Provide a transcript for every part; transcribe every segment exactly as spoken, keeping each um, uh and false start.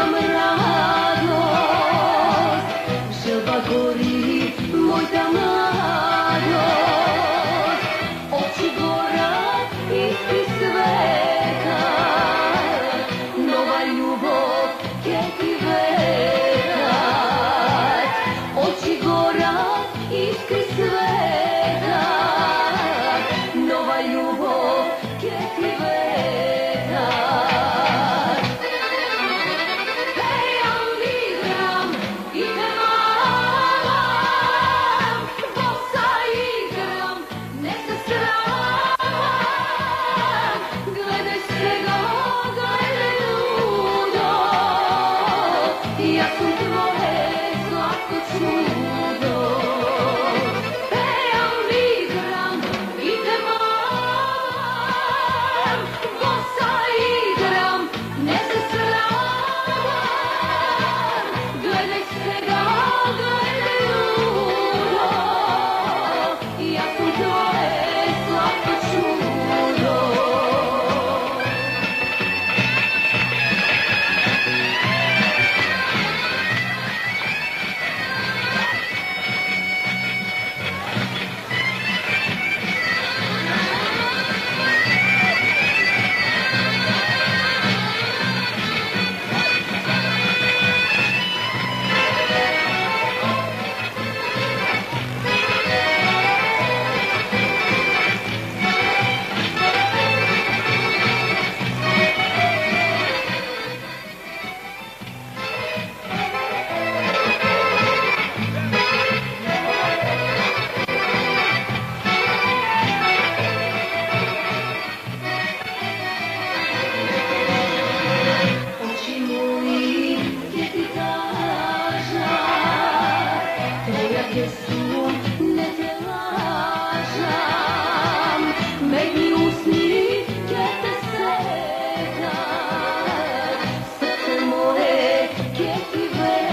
imam radost, želba gori moja mladost, oči gora isti sveta, nova ljubav će ti vedat, oči gora isti sveta, nova ljubav će ti vedat. Ja sam tvoje slatko čudo, pejam, igram i te maram, bossa igram, ne se sramam, gledaj svega, gledaj ludo, ja sam tvoje slatko čudo. Jesu, ne te lažam, medni usni će te sretat, srce moje će ti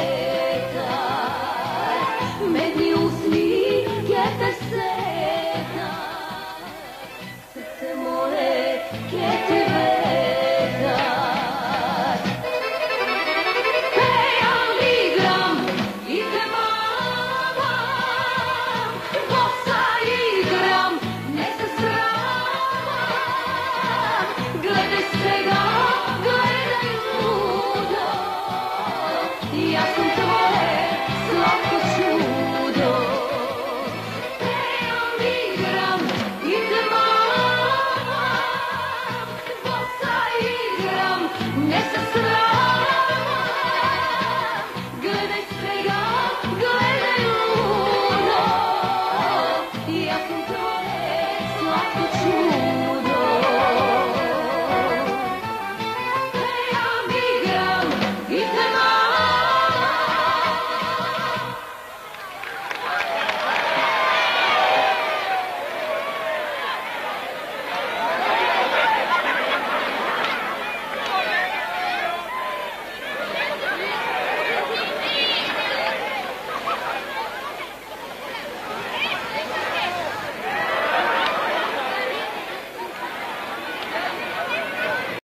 vetat, medni usni će te sretat, srce moje će ti vetat. Ja sam